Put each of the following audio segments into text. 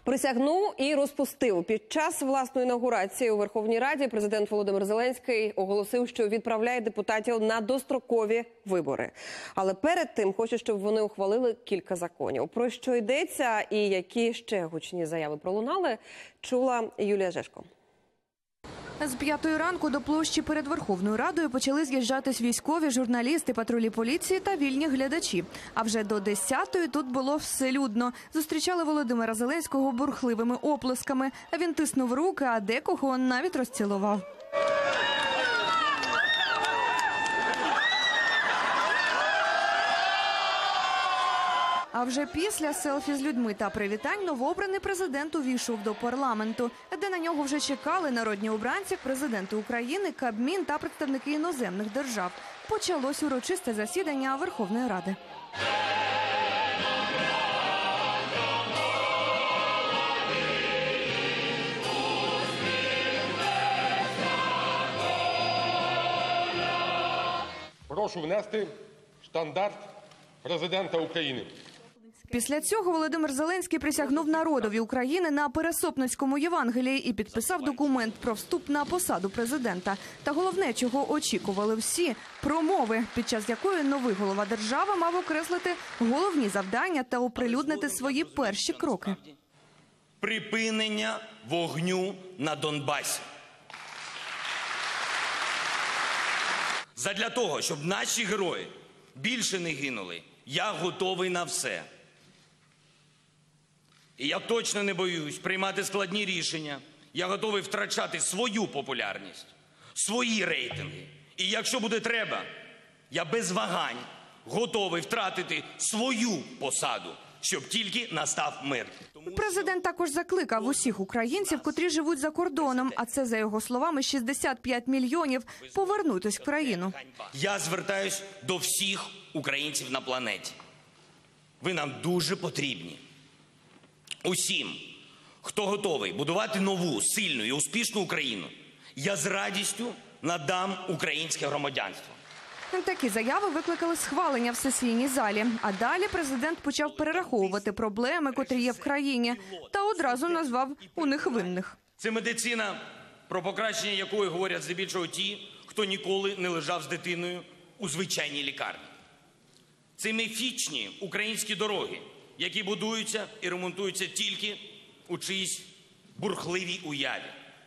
Присягнув і розпустив. Під час власної інаугурації у Верховній Раді президент Володимир Зеленський оголосив, що відправляє депутатів на дострокові вибори. Але перед тим хоче, щоб вони ухвалили кілька законів. Про що йдеться і які ще гучні заяви пролунали, чула Юлія Жешко. З 5-ї ранку до площі перед Верховною Радою почали з'їжджатись військові, журналісти, патрулі поліції та вільні глядачі. А вже до 10-ї тут було все людно. Зустрічали Володимира Зеленського бурхливими оплесками. Він тиснув руки, а декого навіть розцілував. А вже після селфі з людьми та привітань новообраний президент увійшов до парламенту, де на нього вже чекали народні обранці, президенти України, Кабмін та представники іноземних держав. Почалось урочисте засідання Верховної Ради. Прошу внести штандарт президента України. Після цього Володимир Зеленський присягнув народові України на Пересопницькому Євангелії і підписав документ про вступ на посаду президента. Та головне, чого очікували всі – промови, під час якої новий голова держави мав окреслити головні завдання та оприлюднити свої перші кроки. Припинення вогню на Донбасі. Задля того, щоб наші герої більше не гинули, я готовий на все. І я точно не боюсь приймати складні рішення. Я готовий втрачати свою популярність, свої рейтинги. І якщо буде треба, я без вагань готовий втратити свою посаду, щоб тільки настав мир. Президент також закликав усіх українців, котрі живуть за кордоном, а це, за його словами, 65 мільйонів, повернутись в країну. Я звертаюсь до всіх українців на планеті. Ви нам дуже потрібні. Усім, хто готовий будувати нову, сильну і успішну Україну, я з радістю надам українське громадянство. Такі заяви викликали схвалення в сесійній залі. А далі президент почав перераховувати проблеми, котрі є в країні, та одразу назвав у них винних. Це медицина, про покращення якої говорять здебільшого ті, хто ніколи не лежав з дитиною у звичайній лікарні. Це міфічні українські дороги, які будуються і ремонтуються тільки у чиїсь бурхливій уяві.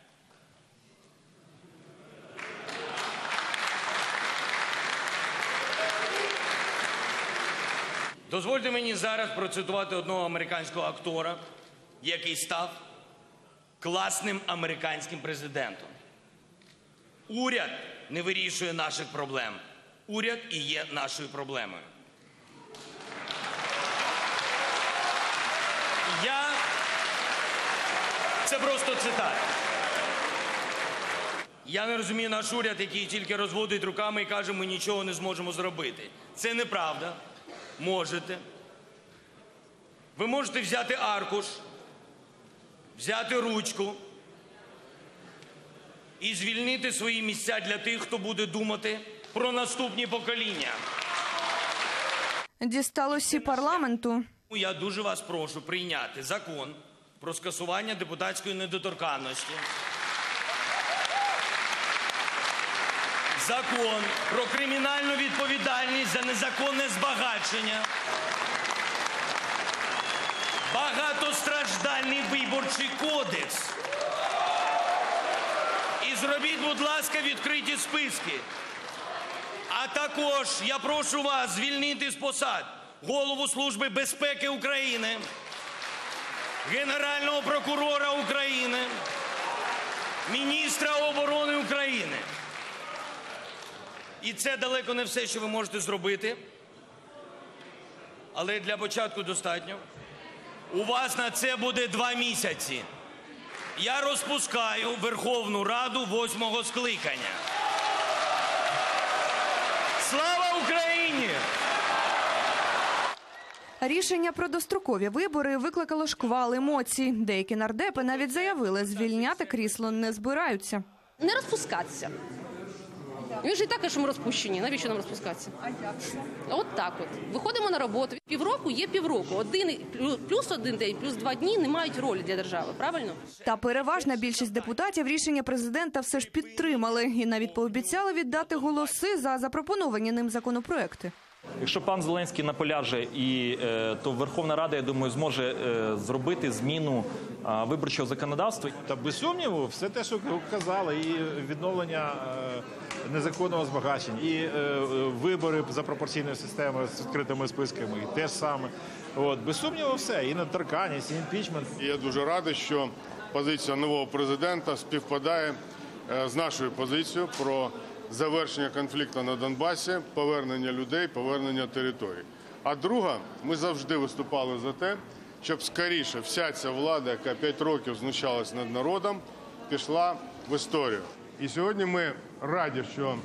Дозвольте мені зараз процитувати одного американського актора, який став класним американським президентом. Уряд не вирішує наших проблем. Уряд і є нашою проблемою. Це просто цитата. Я не розумію наш уряд, який тільки розводить руками і каже, ми нічого не зможемо зробити. Це неправда. Можете. Ви можете взяти аркуш, взяти ручку і звільнити свої місця для тих, хто буде думати про наступні покоління. Дісталося парламенту. Я дуже вас прошу прийняти закон про скасування депутатської недоторканності. Закон про кримінальну відповідальність за незаконне збагачення. Багатостраждальний виборчий кодекс. І зробіть, будь ласка, відкриті списки. А також я прошу вас звільнити з посад Голову Служби безпеки України, Генерального прокурора України, міністра оборони України. І це далеко не все, що ви можете зробити. Але для початку достатньо. У вас на це буде 2 місяці. Я розпускаю Верховну Раду 8-го скликання. Слава Україні! Рішення про дострокові вибори викликало шквал емоцій. Деякі нардепи навіть заявили, звільняти крісло не збираються. Не розпускатися. Він же і так, що ми розпущені. Навіщо нам розпускатися? От так от. Виходимо на роботу. Півроку є півроку. Плюс один день, плюс 2 дні не мають ролі для держави. Правильно? Та переважна більшість депутатів рішення президента все ж підтримали і навіть пообіцяли віддати голоси за запропоновані ним законопроекти. Якщо пан Зеленський наполяже, то Верховна Рада, я думаю, зможе зробити зміну виборчого законодавства. Та без сумніву, все те, що казали, і відновлення незаконного збагачення, і вибори за пропорційною системою з відкритими списками, і те ж саме. Без сумніву все, і недоторканність, і імпічмент. І я дуже радий, що позиція нового президента співпадає з нашою позицією про завершення конфлікту на Донбасі, повернення людей, повернення територій. А друга, ми завжди виступали за те, щоб скоріше вся ця влада, яка 5 років знущалась над народом, пішла в історію. І сьогодні ми раді, що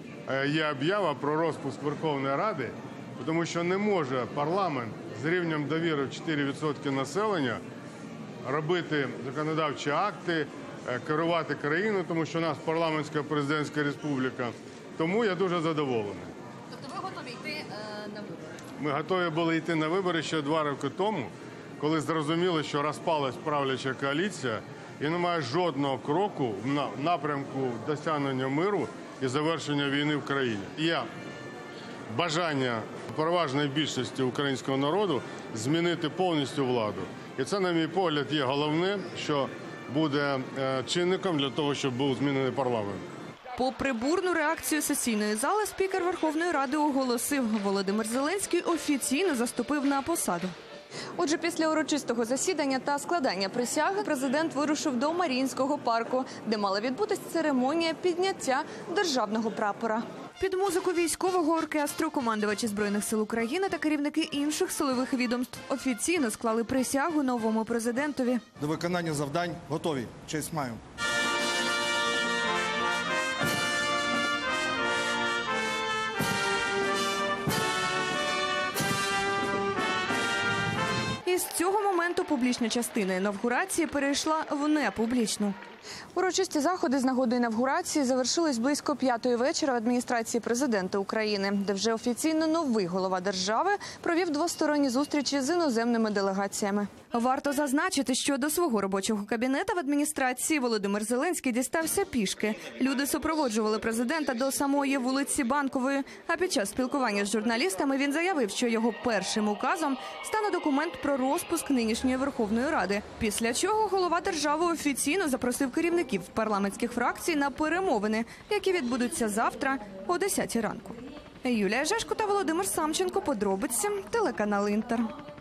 є об'ява про розпуск Верховної Ради, тому що не може парламент з рівнем довіри в 4% населення робити законодавчі акти, керувати країною, тому що у нас парламентська президентська республіка. Тому я дуже задоволений. Тобто ви готові йти на вибори? Ми готові були йти на вибори ще 2 роки тому, коли зрозуміли, що розпалась правляча коаліція і немає жодного кроку в напрямку досягнення миру і завершення війни в країні. Є бажання переважної більшості українського народу змінити повністю владу. І це, на мій погляд, є головне, що буде чинником для того, щоб був змінений парламент. Попри бурну реакцію сесійної зали, спікер Верховної Ради оголосив, Володимир Зеленський офіційно заступив на посаду. Отже, після урочистого засідання та складання присяги президент вирушив до Маріїнського парку, де мала відбутись церемонія підняття державного прапора. Під музику військового оркестру командувачі Збройних сил України та керівники інших силових відомств офіційно склали присягу новому президентові. До виконання завдань готові. Честь маю. І з цього моменту публічна частина інавгурації перейшла в непублічну. Урочисті заходи з нагоди інавгурації завершились близько 5-ї вечора в адміністрації президента України, де вже офіційно новий голова держави провів двосторонні зустрічі з іноземними делегаціями. Варто зазначити, що до свого робочого кабінета в адміністрації Володимир Зеленський дістався пішки. Люди супроводжували президента до самої вулиці Банкової, а під час спілкування з журналістами він заявив, що його першим указом стане документ про розпуск нинішньої Верховної Ради. Після чого голова держави офіційно запросив керівників парламентських фракцій на перемовини, які відбудуться завтра о 10-й ранку. Юлія Жешко та Володимир Самченко. Подробиці. Телеканал Інтер.